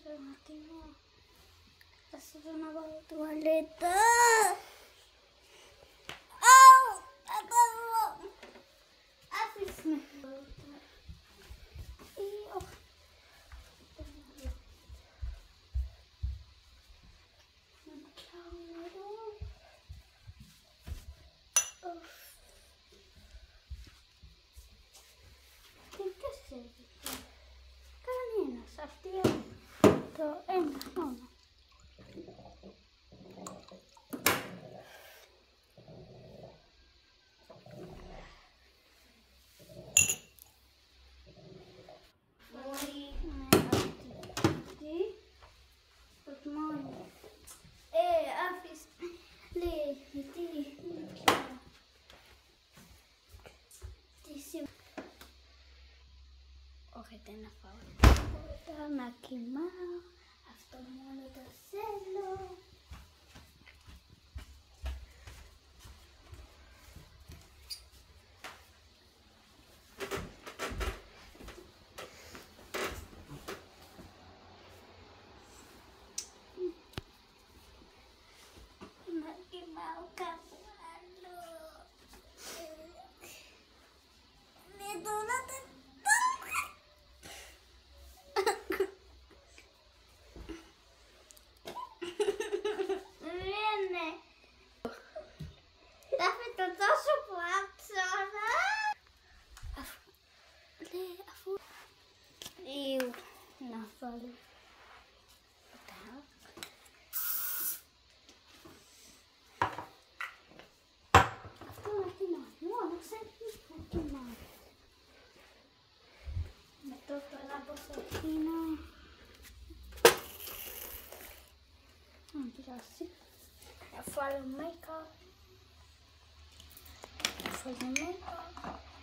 mattina. Adesso sono alla toiletta. Oh, acabou. Afis-me. Kanina, saftia. To en, no. Έχετε να φάω τώρα, να κοιμάω, αυτό μόνο το θέλω. Να κοιμάω κάπου άλλο. Με τώρα να βάλω αυτό να κοιμάω, μόνο ξέρεις να κοιμάω. Με το τώρα αφήνω να πειράσει. Θα βάλω make-up.